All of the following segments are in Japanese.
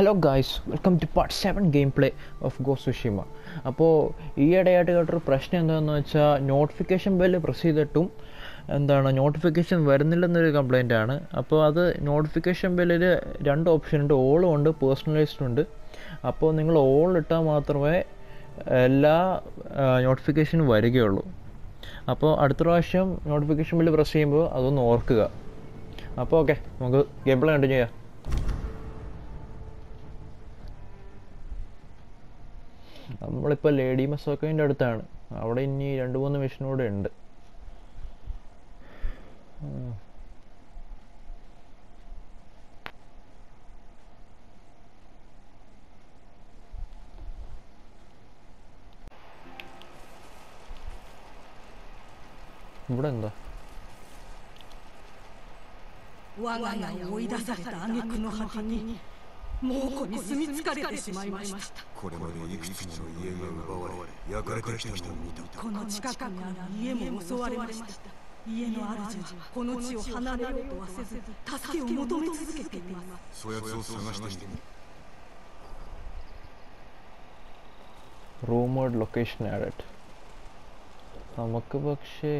Hello guys, welcome to part 7 game play of ghost of Tsushima. അപ്പോൾ ഈയിടെയായിട്ട് കേട്ടൊരു പ്രശ്നം എന്താണെന്ന് വെച്ചാൽ നോട്ടിഫിക്കേഷൻ ബെല്ല് പ്രസ് ചെയ്തിട്ടും നോട്ടിഫിക്കേഷൻ വരുന്നില്ലെന്നൊരു കംപ്ലൈൻ്റ് ആണ്. അപ്പോൾ അത് നോട്ടിഫിക്കേഷൻ ബെല്ലിൽ രണ്ട് ഓപ്ഷൻ ഉണ്ട്, ഓളും ഉണ്ട് പേഴ്സണലൈസ്ഡും ഉണ്ട്. അപ്പോൾ നിങ്ങൾ ഓൾ ഇട്ടാൽ മാത്രമേ എല്ലാ നോട്ടിഫിക്കേഷനും വരികയുള്ളൂ. അപ്പോൾ അടുത്ത പ്രാവശ്യം നോട്ടിഫിക്കേഷൻ ബെല്ല് പ്രസ് ചെയ്യുമ്പോൾ അതൊന്ന് ഓർക്കുക. അപ്പോൾ ഓക്കെ, നമുക്ക് ഗെയിം പ്ലേ കണ്ടിന്യൂ ചെയ്യാം. നമ്മളിപ്പോൾ ലേഡി മസോക്കോൻ്റെ അടുത്താണ്. അവിടെ ഇനി 2-3 മിഷൻ കൂടെ ഉണ്ട്. ഇവിടെ എന്താ? 我が家を追い出された挙句の果てに猛虎に住み着かれてしまいました。 これまでいくつもの家が奪われ焼かれてきたのを見た。 この近くにある家も襲われました。家の主はこの地を離れようとはせず助けを求め続けています。 そやつを探してみる。 Rumored location added. നമുക്ക് പക്ഷേ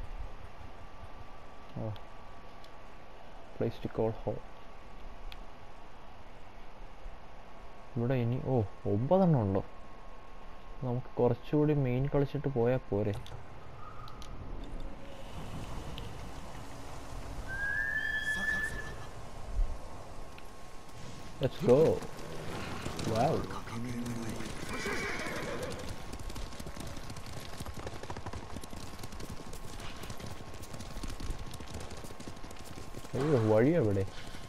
place to call home. ഇവിടെ ഇനി 9 എണ്ണം ഉണ്ടോ? നമുക്ക് കുറച്ചുകൂടി മെയിൻ കളിച്ചിട്ട് പോയാൽ പോരെ? Let's go. Wow. അയ്യോ, വഴി എവിടെ?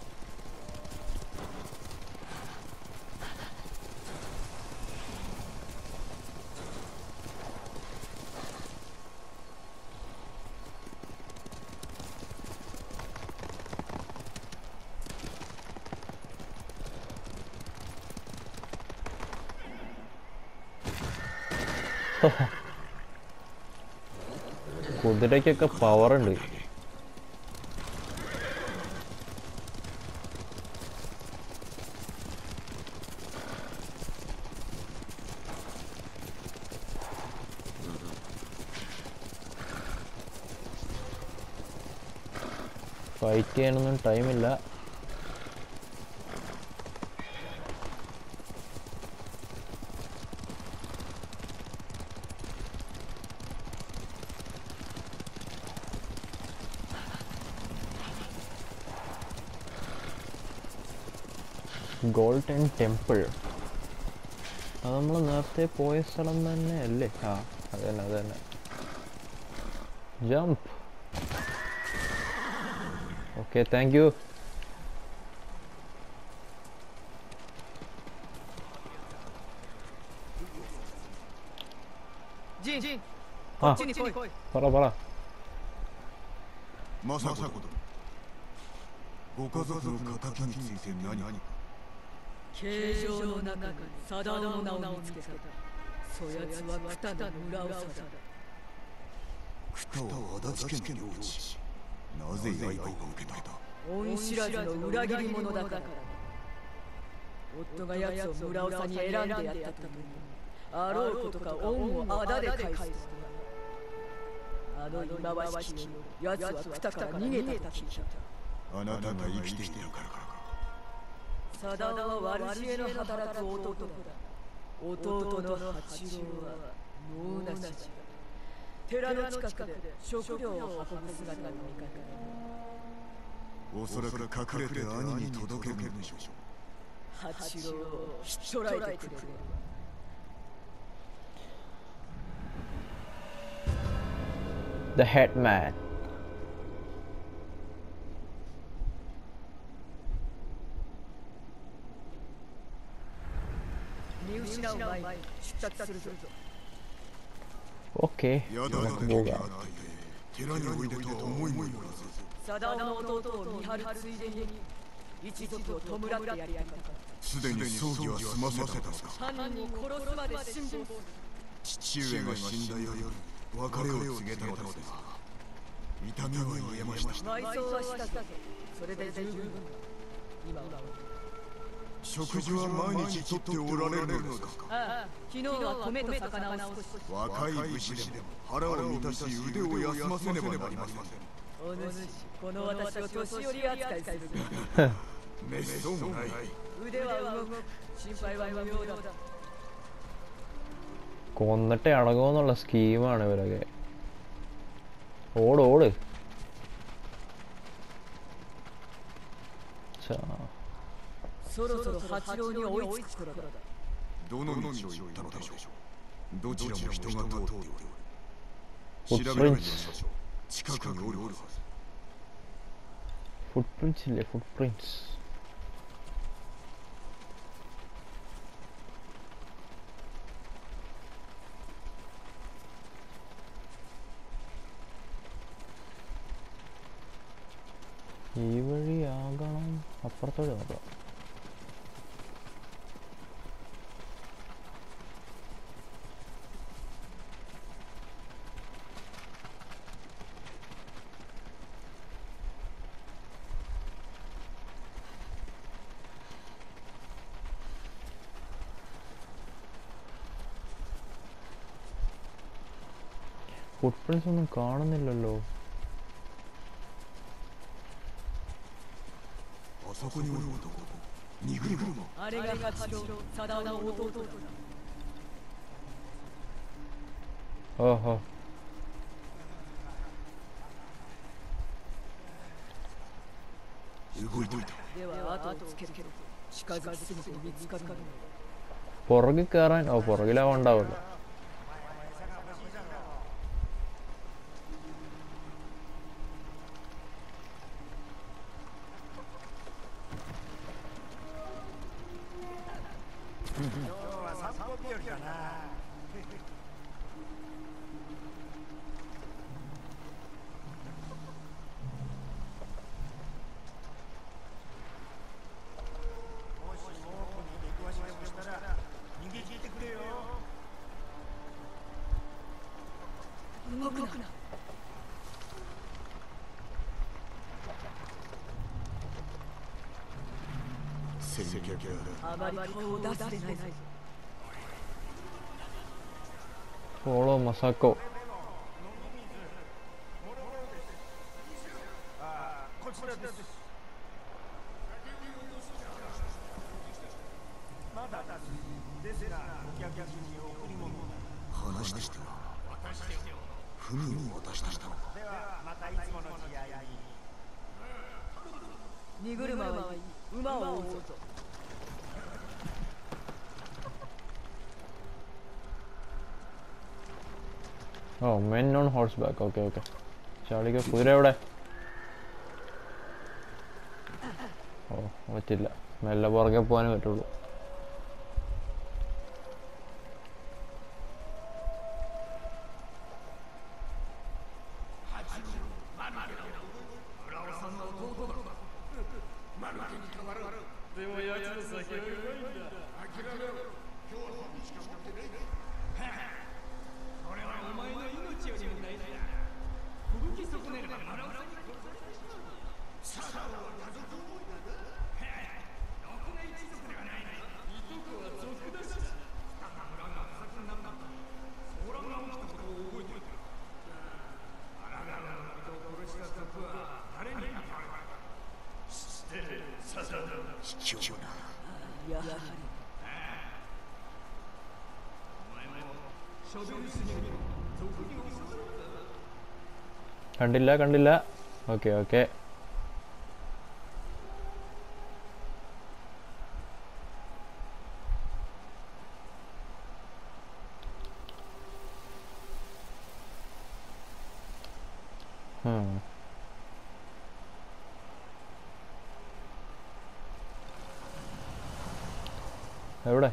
കുതിരയ്ക്കൊക്കെ പവറുണ്ട്. ഫൈറ്റ് ചെയ്യാനൊന്നും ടൈമില്ല. ഗോൾഡൻ ടെമ്പിൾ, അത് നമ്മൾ നേരത്തെ പോയ സ്ഥലം തന്നെ അല്ലേ? അത് തന്നെ. ജമ്പ്. Okay, thank you. പറ. まさかご家族の仇について何？ 形状の中にサダの名を見つけた。そやつはクタの村長だ。 クタは足立家の領地。なぜ刃を受けた？ 恩知らずの裏切り者だから。夫が奴を村長に選んでやったというあろうことか恩をあだで返す。あの忌まわしき夜奴はクタから逃げたと聞いた。 あなたが生きているからか。 サダは悪知恵の働く弟だ。弟の八郎は猛なしだ。寺の近くで食料を運ぶ姿が見かける。 おそらく隠れて兄に届けるのでしょう。 八郎をひっ捕らえてくれる。 The Headman. 見失う前に出立するぞ。 OK。 やだだけがあって寺においでとは思いもよらず。 サダオの弟を見張るついでに一族を弔ってやりたかった。 すでに葬儀は済ませたのか。 犯人を殺すまで辛抱する。 父上が死んだ夜、別れを告げたのですが、痛みは癒えました。 埋葬はしたけど、それで十分。今は食事は毎日とっておられるのですか。 ああ、昨日は米と魚を少し。 若い武士でも腹を満たし腕を休ませねばなりません。 お主、この私を年寄り扱いする。 めっそうもない。 腕は動く。心配は無用だ。 കൊന്നിട്ട് അടങ്ങുമെന്നുള്ള സ്കീമാണ് ഇവരൊക്കെ. ഓട് ഓട്. そろそろ八郎に追いつく頃だ。 どの道を行ったのでしょう。どちらも人が通っておる。 フッ調トプリンツ。 べてみましょう。近くにおるはず。 フットプリンツイല്ലേフットプリンツ. ഈ വഴിയാകണം അപ്പുറത്തോട്ട് നോക്കാം. ഫുട് പ്രിന്റ്സ് ഒന്നും കാണുന്നില്ലല്ലോ. あそこにおる男、荷車。 あれが八郎、貞夫の弟だ。 ഓഹോ. 動いていた。 では後をつけるけど、近づきすぎて見つかるの。 പുറകിൽ കയറാൻ. ഓ പുറകിലാവ ഉണ്ടാവില്ല. あまり顔を出してない。 ഫോളോ മസാക്കോ. ഓ men on horseback. Okay okay. ചാടിക്ക. കുതിര എവിടെ? ഓ പറ്റില്ല. മെല്ലെ പുറകെ പോകാനേ പറ്റുള്ളൂ. കണ്ടില്ല കണ്ടില്ല. Okay okay. എവിടെ?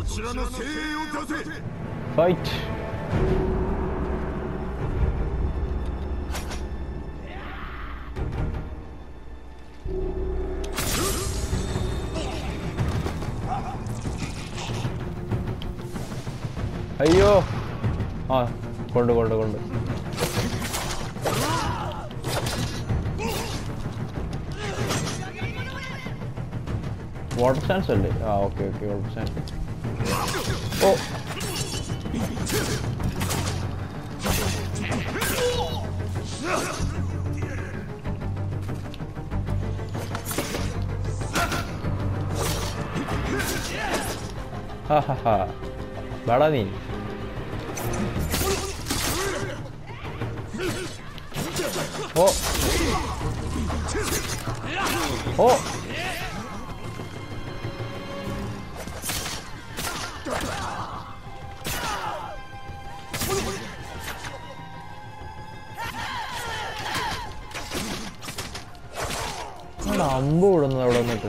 ちらの精鋭を出せ。 ഫൈറ്റ്. അയ്യോ ആ കൊണ്ട് വാട്ടർ സ്റ്റാൻസ് അല്ലേ? ആ ഓക്കെ വാട്ടർ സ്റ്റാൻസ്. ഓ ഹാ ബാടാ നീ. ഓ ഓ അമ്പ് വിടുന്നത് അവിടെ വന്നിട്ട്.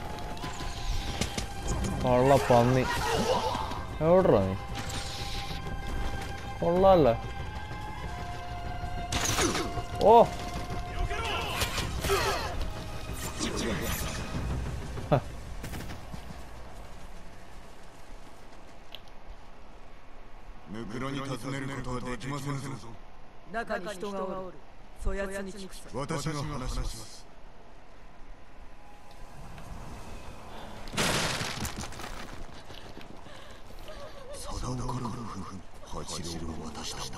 കൊള്ള പന്നി എവിടാ നീ? കൊള്ളാല്ല. ഓ 中に人がおる。そやつに聞くさ。 私が話します。定岡の夫婦に八郎を渡した。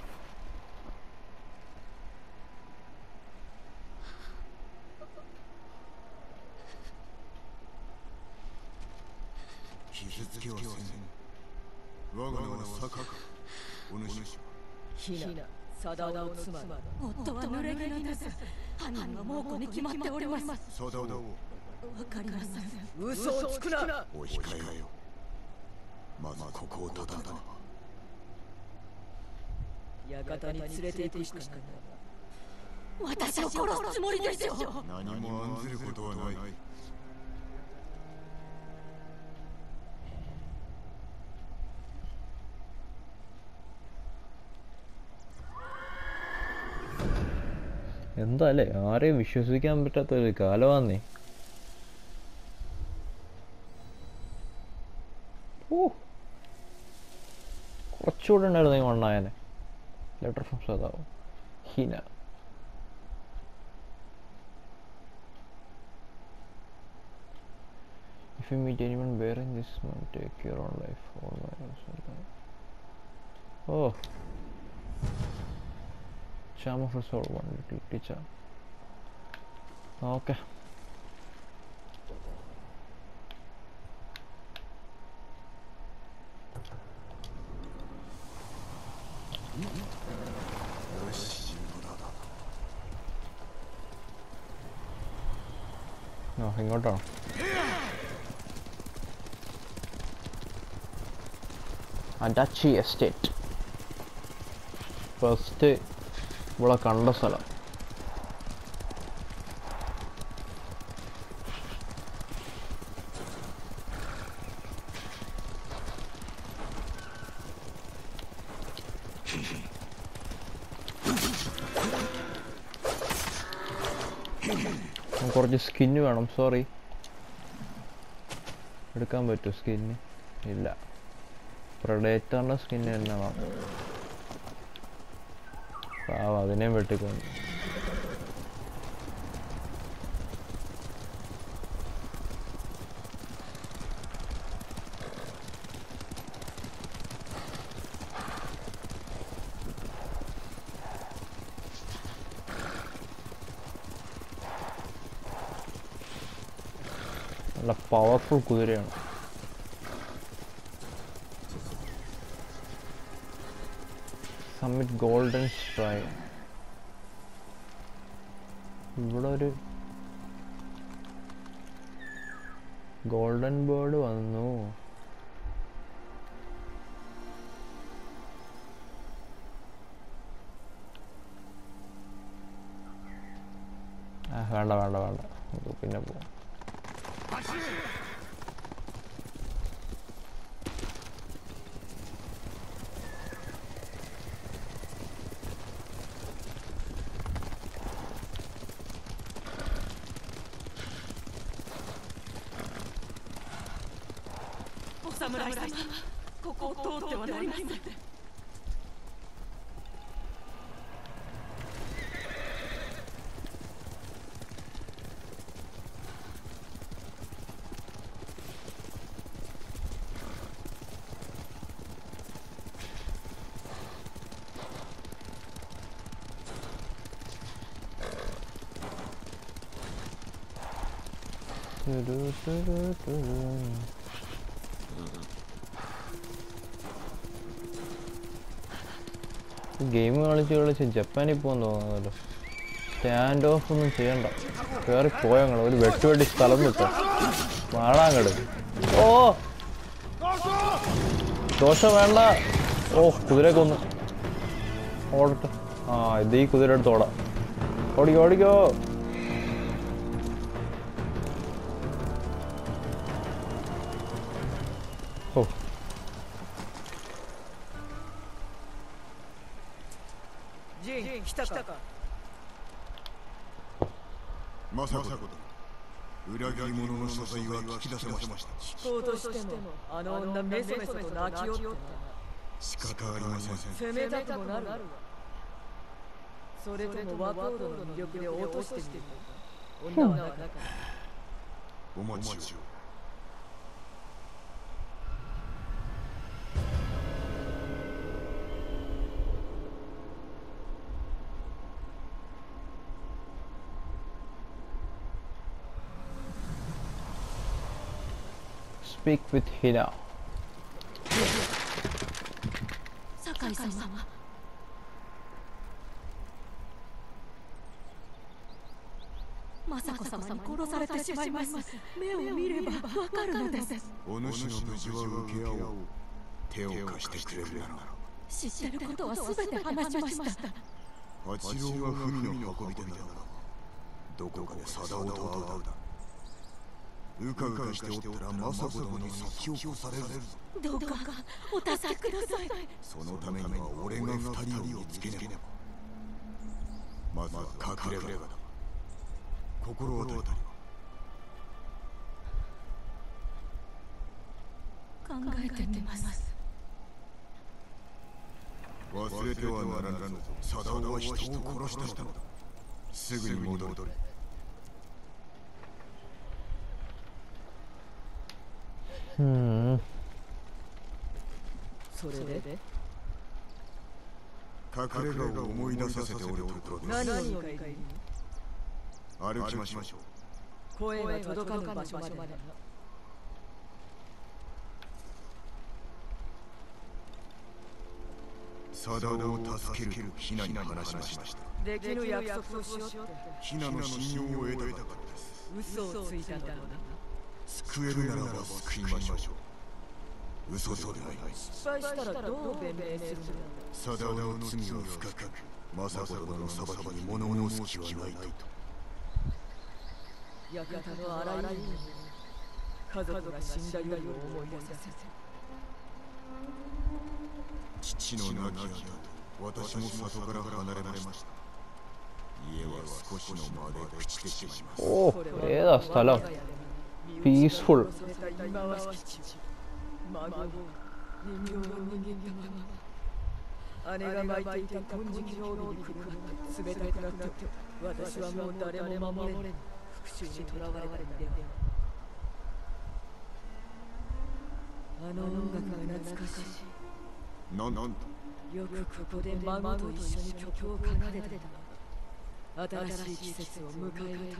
傷つけはせん。我が名は坂お主はひな、定岡の妻だ。 夫は濡れ衣です。犯人は猛虎に決まっております。 定岡をわかりません。 嘘をつくな。 お控えよ。まずここを叩かな。 館に連れて行くしかない。 私を殺すつもりですよ。 何も案ずることはない。 എന്താ അല്ലേ, ആരെയും വിശ്വസിക്കാൻ പറ്റാത്തൊരു കാലമാന്നേ. ഓ കുറച്ചുകൂടെ ഉണ്ടായിരുന്നു ഈ മണ്ണായനെ. Letter from Sadao Hina. If you meet anyone bearing this one, take your own life. Oh, charm of a soul, one little teacher. Okay. No, ഇങ്ങോട്ടാണ്. അഡാച്ചി എസ്റ്റേറ്റ് ഫസ്റ്റ് ഇവിടെ കണ്ട സ്ഥലം. കുറച്ച് സ്കിന്ന് വേണം. സോറി, എടുക്കാൻ പറ്റുമോ സ്കിന്ന്? ഇല്ല, പ്രഡേറ്ററിൻ്റെ സ്കിന്ന് തന്നെ വേണം. പാവം, അതിനെയും വെട്ടിക്കൊണ്ട്. നല്ല പവർഫുൾ കുതിരയാണ്. Summit golden stride. ഇവിടെ ഒരു ഗോൾഡൻ ബേർഡ് വന്നു. വേണ്ട വേണ്ട വേണ്ട, നമുക്ക് പിന്നെ പോവാം. 侍様、ここを通ってはなりません。 ഗെയിം കളിച്ച് ജപ്പാനിൽ പോകാൻ തോന്നുന്നല്ലോ. സ്റ്റാൻഡ് ഓഫ് ഒന്നും ചെയ്യണ്ട, കയറി പോയങ്ങൾ ഒരു വെട്ടുവെട്ടി സ്ഥലം വിട്ടോ വാഴാങ്ങട്. ഓ ദോശ വേണ്ട. ഓ കുതിര കൊന്ന് ഓടട്ടെ. ആ ഇത് ഈ കുതിര എടുത്ത് ഓടാം. ഓടിക്കോ ഓടിക്കോ. ഓ まさか裏切り者の所在は聞き出せました。 聞こうとしてもあの女メソメソと泣きよって仕方ありません。 責めたくもなるわ。それとも和コードの魅力で落としてみる。女は中お待ちを。 Speak with Hina. 酒井様、雅子様に殺されてしまいます。目を見ればわかるのです。 お主の無事は受け合おう。手を貸してくれるなら。 知ってることは全て話しました。 八郎が文の運び手ならどこかで貞夫と会うだ。うかうかしておったら政子殿に先を越されるぞ。 どうかお助けください。 そのためには俺が二人を見つけねば。まずは隠れ家だ。心当たり考えてみます。 忘れてはならぬぞ。貞夫は人を殺したのだ。すぐに戻る。 それで隠れ家を思い出させておるところです。 何を帰りに歩きましょう。 声が届かぬ場所まで。 貞夫を助けるとヒナに話しました。 できぬ約束をしようってヒナの信用を得たかったです。 嘘をついたんだろうな。 救えるならば救いましょう。嘘ではない。 失敗したらどう弁明するんだ。 貞夫の罪は深く、政子殿の裁きに物申す気はないと。 館のあらゆる家族が死んだ夜を思い出させて。 父の亡き後、私も里から離れました。家は少しの間で朽ちてしまいます。 ഓ ഏതാ സ്ഥലം? Peaceful. 姉が巻いていた金色の帯にくるまって冷たくなって私はもう誰も守れぬ復讐にとらわれたんだよ。あの音楽が懐かしい。 なんとよくここで孫と一緒に曲を奏でてた。新しい季節を迎えるたびに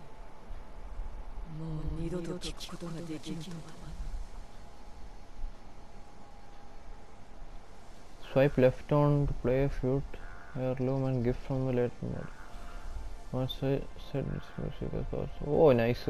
もう二度と聴くことができぬとは。 Swipe left on to play a flute, heirloom and gift from the late mode. Once I said this music is also. Oh, nice.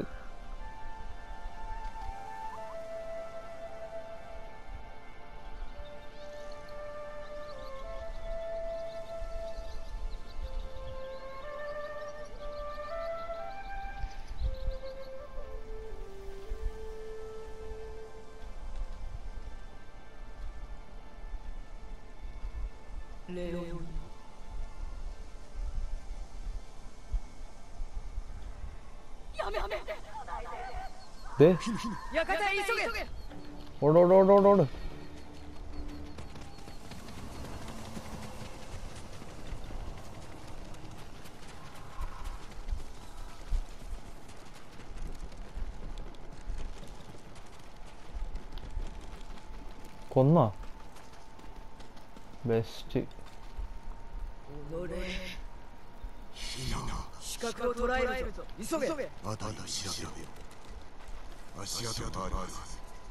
ഓടോടോടോടോട്. കൊന്നോ? ബെസ്റ്റ്. 死角を捉えるぞ。急げ。 あたり調べよう。足跡があるはず。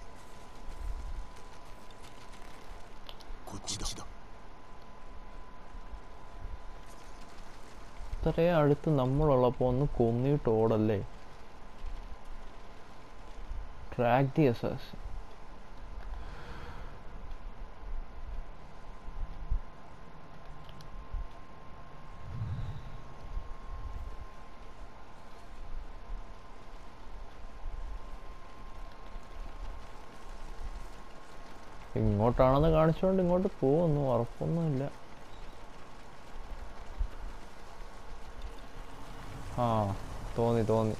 こっちだ。 ഇത്രയും അടുത്ത് നമ്മളുള്ളപ്പോൾ ഒന്ന് കൊന്നിട്ട് ഓടല്ലേ. Track the assassin. ഇങ്ങോട്ടാണെന്ന് കാണിച്ചുകൊണ്ട് ഇങ്ങോട്ട് പോകുന്നു, ഉറപ്പൊന്നുമില്ല. ആ തോന്നി.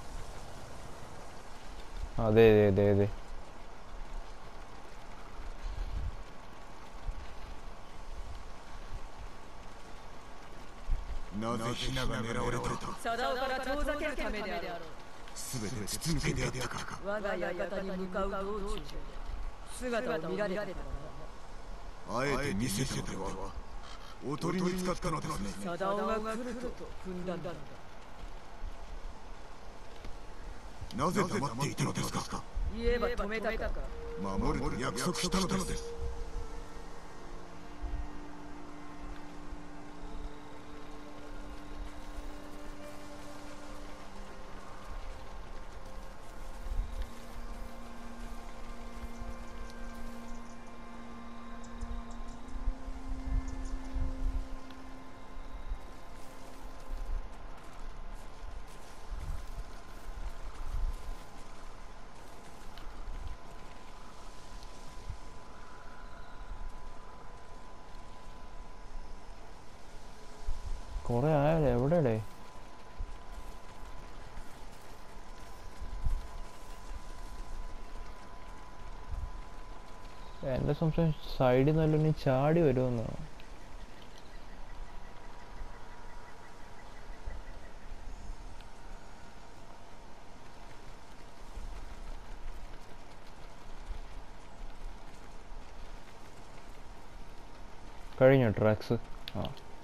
അതെ. なぜヒナが狙われた？ サダオから遠ざけるためであろう。 すべて筒抜けであったか。 我が館に向かう道中で姿を見られたからな。 あえて見せたのでは。おとりに使ったのですね。 サダオが来ると踏んだんだ。 なぜ黙っていたのですか？ 言えば止めたか。 守ると約束したのです。 കുറെ ആയാലേ. എവിടെയടേ? എന്റെ സംശയം സൈഡിൽ നിന്നല്ല ഇനി ചാടി വരുമെന്നാണ്. കഴിഞ്ഞോ ട്രാക്സ്? ആ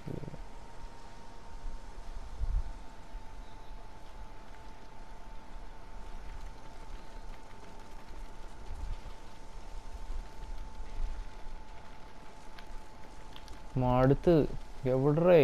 അടുത്ത് എവിടേ?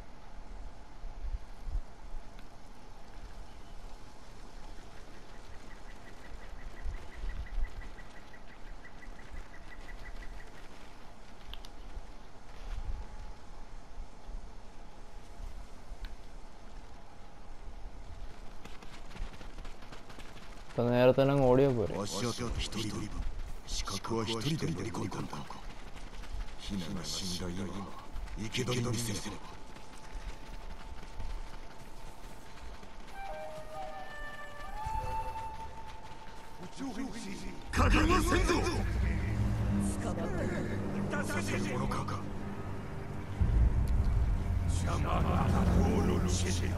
നേരത്തെ തന്നെ അങ്ങ് ഓടിയാ പോരെ. 死角は一人で乗り込んだのか。ヒナが死んだ今、生け捕りにせねば。かかりませんぞ。 捕まったさせ者か。邪魔なオロチェ。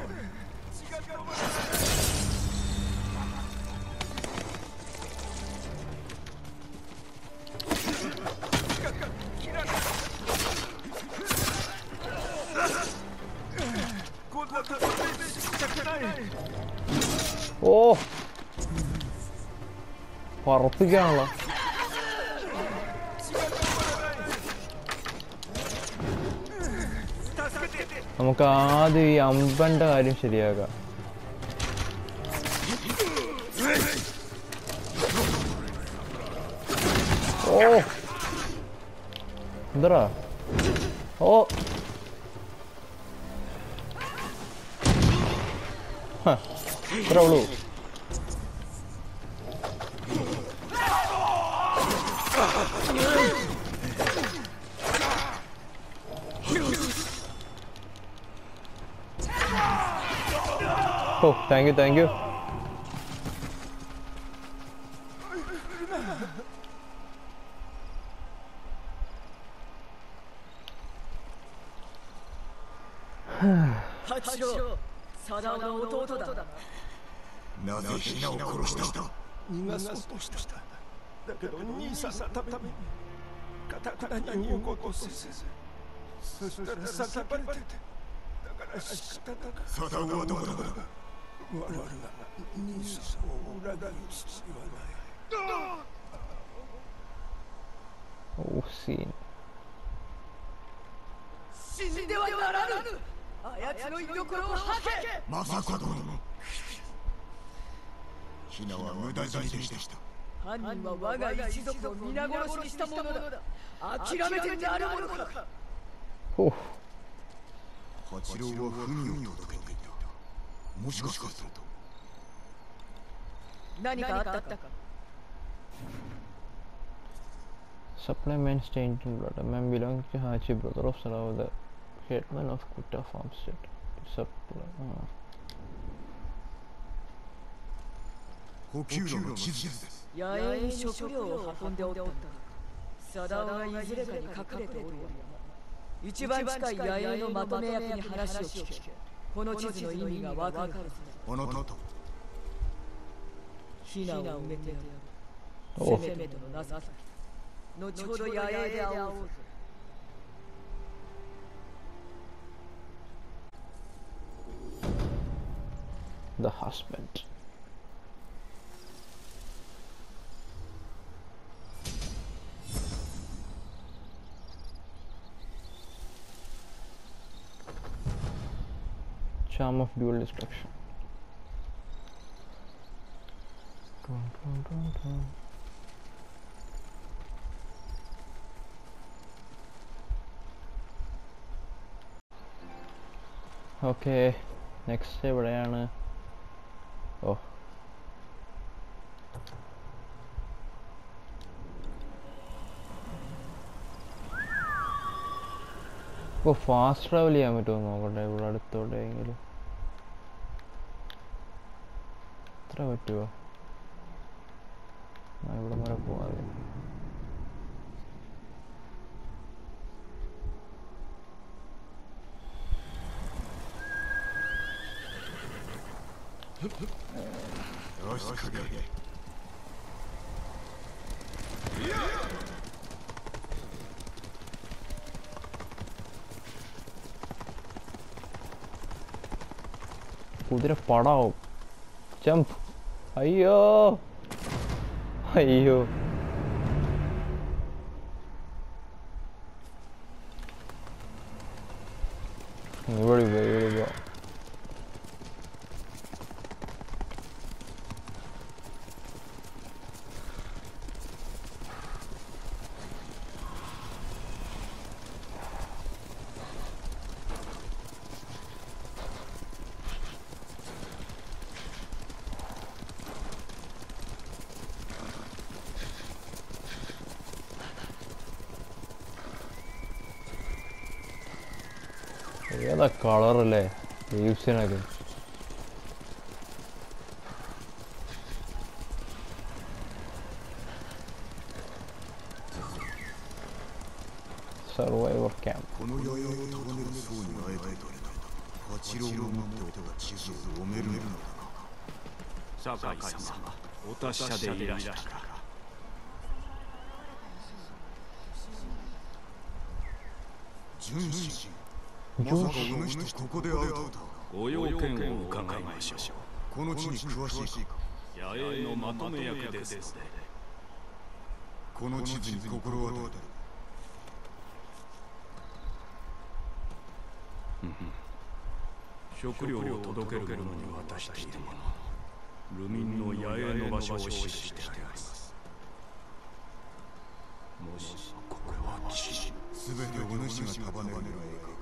ഓ പറപ്പിക്കാണല്ലോ. നമുക്ക് ആദ്യം ഈ അമ്പന്റെ കാര്യം ശരിയാക്കാം. ഓ എന്താ? ഓ ഇത്രേ ഉള്ളൂ. ഓ താങ്ക് യു. 八郎、貞夫の弟だな。 なぜヒナを殺した？ 逃がそうとした。だけど兄さんのためにかたくなに動こうとせず、そしたら叫ばれてて、だから仕方なく。 貞夫はどこだ？ 我々が兄さんを裏切る必要はない。 Oh, scene. 死んではならぬ。あやつの居所を吐け。 まさか殿。ヒナは無駄死にでした。 犯人は我が一族を皆殺しにしたものだ。諦めてなるものか。 Oh. 八郎は文を届けていた。もしかすると何かあったか。 Supplements changed in blood. A man belonging to Hachi, brother of Sarao, the headman of Kutta Farmstead. Supplement. 補給路の地図です。 野営に食料を運んでおったのか。貞夫がいずれかに隠れておるようだ。一番近い野営のまとめ役に話を聞け。この地図の意味がわかる。 あなたとヒナを埋めてやる。 おせめての情け。後ほど野営で会おうぜ。 The husband. Charm of dual destruction. Okay, next എവിടെയാണ്? Oh. ഇപ്പോൾ fast travel ചെയ്യാൻ പറ്റുമോ നോക്കട്ടെ, ഇവിടെ അടുത്തോട്ടെങ്കിലും എത്ര പറ്റുമോ? ഇവിടെ വരെ പോവാതെ. よし、かけ。 കുതിര പടാവും. ജമ്പ്. അയ്യോ അയ്യോ. ഇവിടെ പോ. ഏതാ കളറല്ലേ ലീവ്സിനൊക്കെ? Survivor camp. この野営を束ねる層に会えたいと八郎の持っておった地図を読めるのだな。 酒井様、お達者でいらしたか。 純真、まさかお主とここで会うとは。 ご用件を伺いましょう。 この地に詳しいか？ 野営のまとめ役ですので。 この地図に心当たる。 食料を届ける者に渡しているもの。ルミンの野営の場所を記してあります。もしここは地、 すべてお主が束ねるのが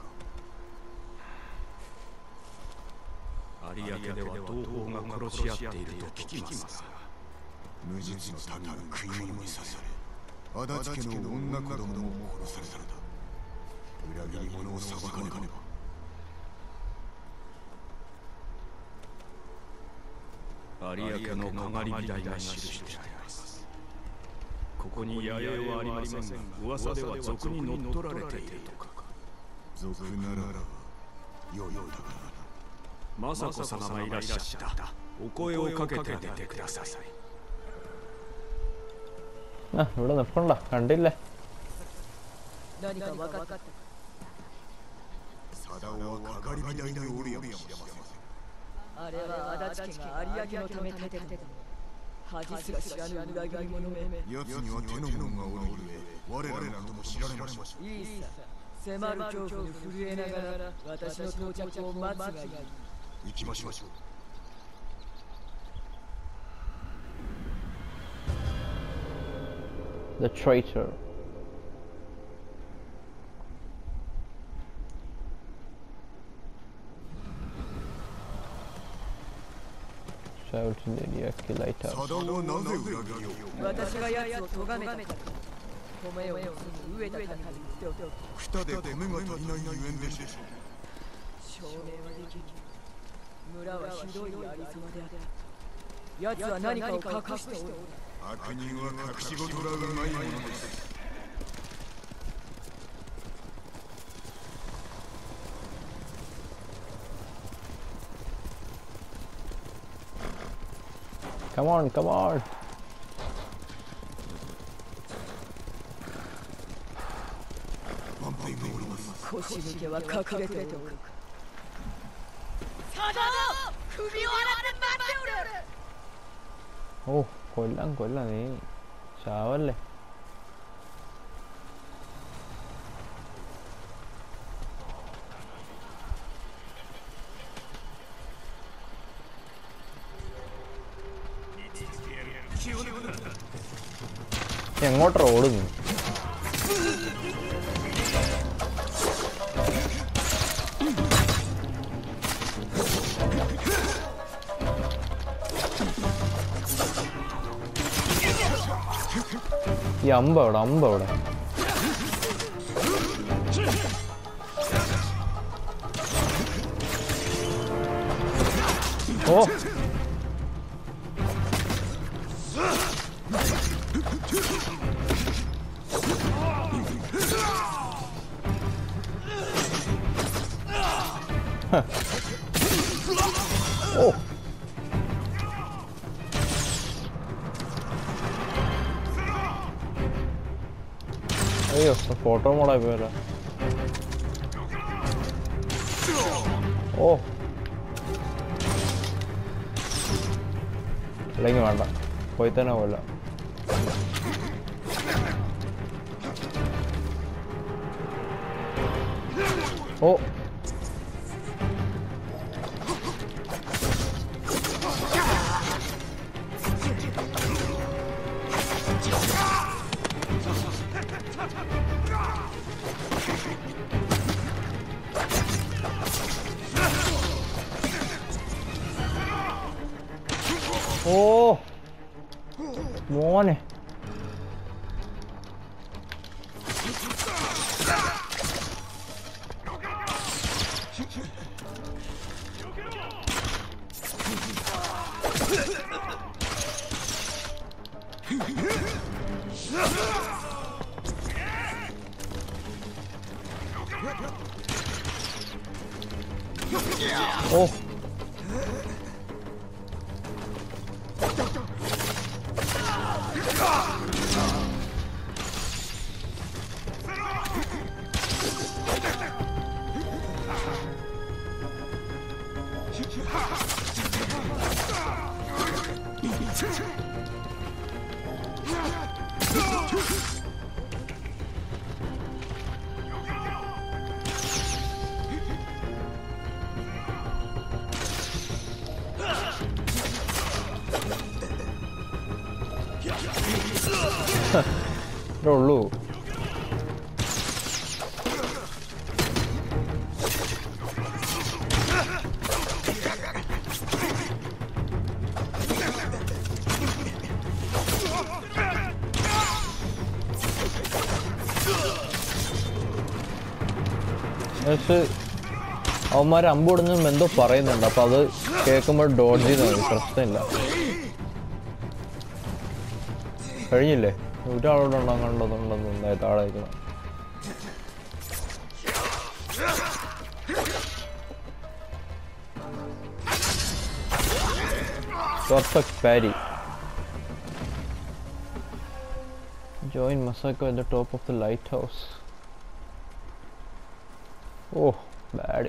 有明では同胞が殺し合っていると聞きますが、 無実の民が食い物にさされ、足立家の女子供も殺されたのだ。裏切り者を裁かねば。 有明のかがり火台が記してあります。ここに野営はありませんが、噂では賊に乗っ取られているとか。 賊ならばよいよいだ雅子様がいらっしゃった。お声をかけて出てください。 ആ ഇവിടെ നിൽക്കണ്ട കണ്ടില്ലേ 何か分かったか。 貞夫はかかり火台におるやもしれません。 あれは足立家が有明のため建てた。恥すら知らぬ裏切り者め。 奴には手の者がおるゆえ、我らのことも知られましょう。 いいさ。迫る恐怖に震えながら私の到着を待つがいい。 行きましょう。 The traitor. Shouts in the Yaki lighthouse. 貞夫はなぜ裏切りを。 私が奴を咎めた。米を植えたために言っておく。 二で米が足りないゆえんでしょう。 証明はできる。村はひどいありさまであった。奴は何かを隠しておる。 悪人は隠し事らうまいものです。 Come on, come on. 腰抜けは隠れておく。 Oh, കൊല്ലാം നീ ചാവല്ലേ എങ്ങോട്ടാ ഓടുന്നു ഈ അമ്പ അവിടെ ഓ ഓ അയ്യോ ഫോട്ടോ മോഡായി പോയല്ലോ ഓ അല്ലെങ്കിൽ വേണ്ട പോയി തന്നെ പോലെ ഓ ഓ മോനെ ഓ ഇത്രേ ഉള്ളൂ അവന്മാർ അമ്പുടുന്നും എന്തോ പറയുന്നുണ്ട് അപ്പൊ അത് കേൾക്കുമ്പോൾ ഡോഡ്ജ് ചെയ്യുന്ന പ്രശ്നമില്ല കഴിഞ്ഞില്ലേ ഒരാളോട് ഉണ്ടാകേണ്ടതുണ്ടെന്ന് താഴെ വയ്ക്കണം Perfect parry. Join Masako at the top of the lighthouse. Oh, bad.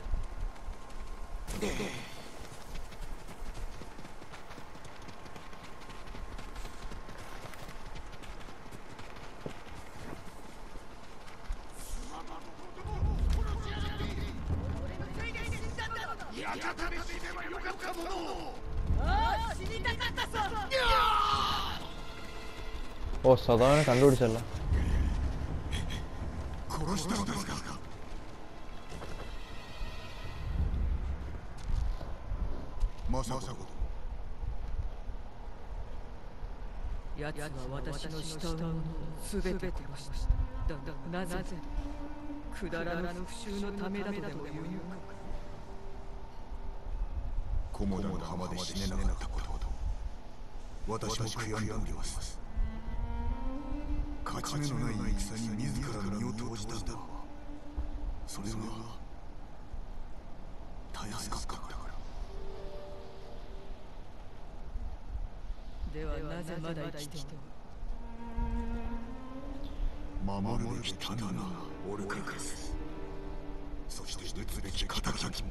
ഓ സദാനെ കണ്ടുപിടിച്ചല്ല. 奴は私の慕う者を全て殺した。だがなぜくだらぬ復讐のためだとでも言うのか。 コモダの浜で死ねなかったことを私も悔やんでおります。勝ち目のない戦に自ら身を投じたんだ。それはたやすかったから。 ではなぜまだ生きておる。 守るべき民がおるからです。そして打つべき仇も。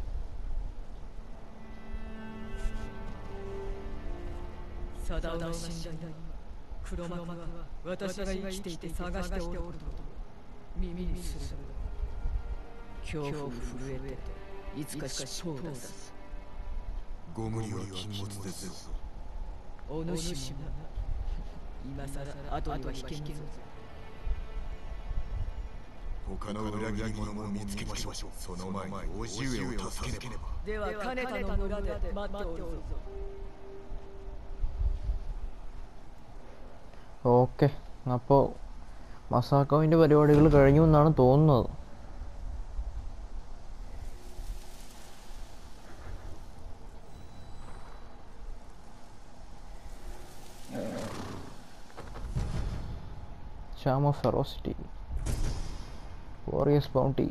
貞夫が死んだ黒幕は私が生きていて探しておると耳にする。恐怖震えていつか尻尾を出す。 ご無理は禁物ですよ。 お主もな。今さら後には引けんぞ。 他の裏切り者も見つけましょう。その前に叔父上を助けねば。 では金田の村で待っておるぞ。 ഓക്കെ, അപ്പോൾ മസാക്കോവിൻ്റെ പരിപാടികൾ കഴിഞ്ഞു എന്നാണ് തോന്നുന്നത്. Charm of Ferocity, Warrior's Bounty.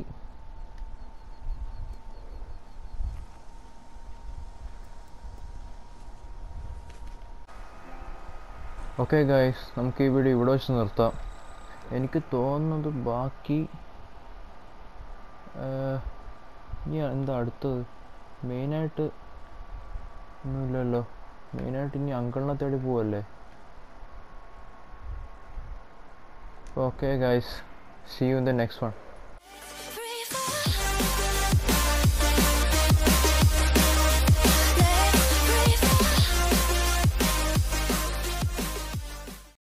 Okay guys, നമുക്ക് ഈ വീഡിയോ ഇവിടെ വെച്ച് നിർത്താം. എനിക്ക് തോന്നുന്നത് ബാക്കി ഇനി എന്താ അടുത്തത്? മെയിനായിട്ട് ഒന്നുമില്ലല്ലോ. മെയിനായിട്ട് ഇനി അങ്കിളിനെ തേടി പോവല്ലേ. Okay guys, see you in the next one.